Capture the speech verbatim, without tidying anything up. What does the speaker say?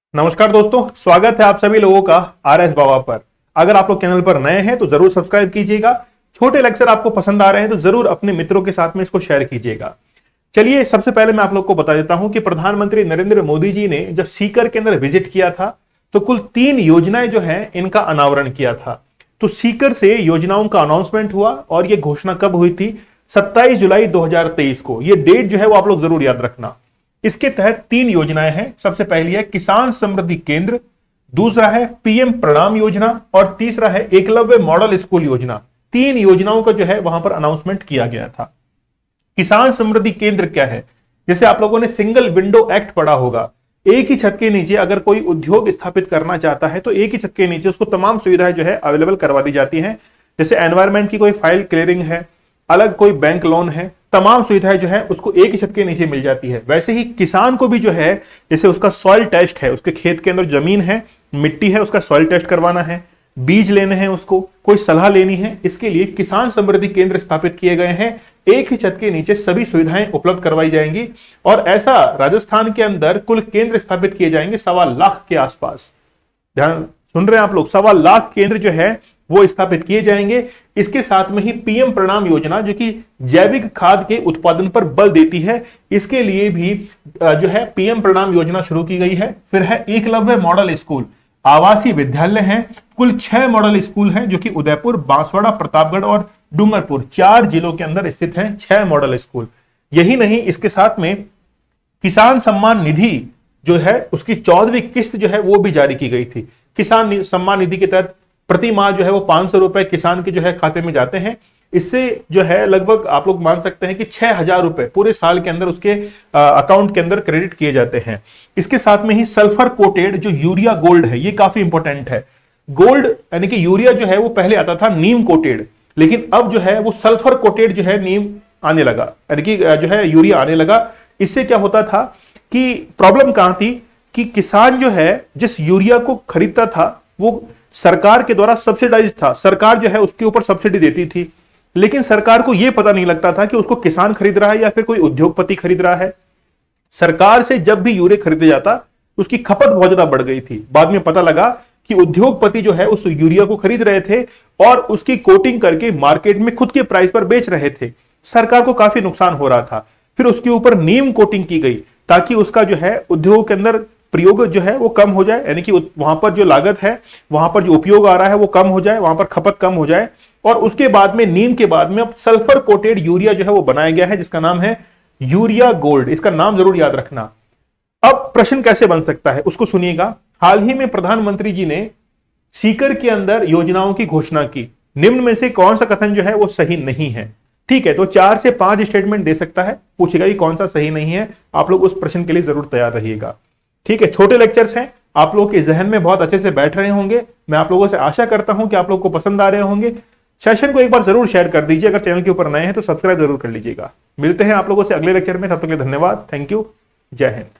नमस्कार दोस्तों, स्वागत है आप सभी लोगों का आर एस बाबा पर। अगर आप लोग चैनल पर नए हैं तो जरूर सब्सक्राइब कीजिएगा। छोटे लेक्चर आपको पसंद आ रहे हैं तो जरूर अपने मित्रों के साथ में इसको शेयर कीजिएगा। चलिए, सबसे पहले मैं आप लोग को बता देता हूं कि प्रधानमंत्री नरेंद्र मोदी जी ने जब सीकर के अंदर विजिट किया था तो कुल तीन योजनाएं जो है इनका अनावरण किया था। तो सीकर से योजनाओं का अनाउंसमेंट हुआ और यह घोषणा कब हुई थी? सत्ताईस जुलाई दो हजार तेईस को। यह डेट जो है वो आप लोग जरूर याद रखना। इसके तहत तीन योजनाएं हैं। सबसे पहली है किसान समृद्धि केंद्र, दूसरा है पीएम प्रणाम योजना और तीसरा है एकलव्य मॉडल स्कूल योजना। तीन योजनाओं का जो है वहां पर अनाउंसमेंट किया गया था। किसान समृद्धि केंद्र क्या है? जैसे आप लोगों ने सिंगल विंडो एक्ट पढ़ा होगा, एक ही छत के नीचे अगर कोई उद्योग स्थापित करना चाहता है तो एक ही छत के नीचे उसको तमाम सुविधाएं जो है अवेलेबल करवा दी जाती हैं। जैसे एनवायरमेंट की कोई फाइल क्लियरिंग है, अलग कोई बैंक लोन है, तमाम सुविधाएं जो है उसको एक ही छत के नीचे मिल जाती है। वैसे ही किसान को भी जो है, जैसे उसका सॉइल टेस्ट है, उसके खेत के अंदर जमीन है, मिट्टी है, उसका सॉइल टेस्ट करवाना है, बीज लेने हैं, उसको कोई सलाह लेनी है, इसके लिए किसान समृद्धि केंद्र स्थापित किए गए हैं। एक ही छत के नीचे सभी सुविधाएं उपलब्ध करवाई जाएंगी और ऐसा राजस्थान के अंदर कुल केंद्र स्थापित किए जाएंगे सवा लाख के आसपास। ध्यान सुन रहे हैं आप लोग, सवा लाख केंद्र जो है वो स्थापित किए जाएंगे। इसके साथ में ही पीएम प्रणाम योजना जो कि जैविक खाद के उत्पादन पर बल देती है, इसके लिए भी जो है पीएम प्रणाम योजना शुरू की गई है। फिर है एकलव्य मॉडल स्कूल, आवासीय विद्यालय हैं। कुल छह मॉडल स्कूल हैं जो कि उदयपुर, बांसवाड़ा, प्रतापगढ़ और डूंगरपुर चार जिलों के अंदर स्थित हैं। छह मॉडल स्कूल। यही नहीं, इसके साथ में किसान सम्मान निधि जो है उसकी चौदहवीं किस्त जो है वो भी जारी की गई थी। किसान सम्मान निधि के तहत प्रति माह जो है वो पांच सौ रुपए किसान के जो है खाते में जाते हैं। इससे जो है लगभग आप लोग मान सकते हैं कि छह हजार रुपए पूरे साल के अंदर उसके अकाउंट के अंदर क्रेडिट किए जाते हैं। इसके साथ में ही सल्फर कोटेड जो यूरिया गोल्ड है, ये काफी इंपॉर्टेंट है। गोल्ड यानी कि यूरिया जो है वो पहले आता था नीम कोटेड, लेकिन अब जो है वो सल्फर कोटेड जो है नीम आने लगा, यानी कि जो है यूरिया आने लगा। इससे क्या होता था कि प्रॉब्लम कहां थी कि किसान जो है जिस यूरिया को खरीदता था वो सरकार के द्वारा सब्सिडाइज था। सरकार जो है उसके ऊपर सब्सिडी देती थी, लेकिन सरकार को यह पता नहीं लगता था कि उसको किसान खरीद रहा है या फिर कोई उद्योगपति खरीद रहा है। सरकार से जब भी यूरिया खरीदा जाता उसकी खपत बहुत ज्यादा बढ़ गई थी। बाद में पता लगा कि उद्योगपति जो है उस यूरिया को खरीद रहे थे और उसकी कोटिंग करके मार्केट में खुद के प्राइस पर बेच रहे थे। सरकार को काफी नुकसान हो रहा था। फिर उसके ऊपर नीम कोटिंग की गई ताकि उसका जो है उद्योग के अंदर प्रयोग जो है वो कम हो जाए, यानी कि वहां पर जो लागत है, वहां पर जो उपयोग आ रहा है वो कम हो जाए, वहां पर खपत कम हो जाए। और उसके बाद में नीम के बाद में अब सल्फर कोटेड यूरिया जो है वो बनाया गया है जिसका नाम है यूरिया गोल्ड। इसका नाम जरूर याद रखना। अब प्रश्न कैसे बन सकता है उसको सुनिएगा। हाल ही में प्रधानमंत्री जी ने सीकर के अंदर योजनाओं की घोषणा की। निम्न में से कौन सा कथन जो है वो सही नहीं है? ठीक है, तो चार से पांच स्टेटमेंट दे सकता है, पूछेगा कि कौन सा सही नहीं है। आप लोग उस प्रश्न के लिए जरूर तैयार रहिएगा। ठीक है, छोटे लेक्चर्स हैं, आप लोगों के जहन में बहुत अच्छे से बैठ रहे होंगे। मैं आप लोगों से आशा करता हूं कि आप लोगों को पसंद आ रहे होंगे। सेशन को एक बार जरूर शेयर कर दीजिए। अगर चैनल के ऊपर नए हैं तो सब्सक्राइब जरूर कर लीजिएगा। मिलते हैं आप लोगों से अगले लेक्चर में, तब तक के लिए धन्यवाद। Thank you. जय हिंद।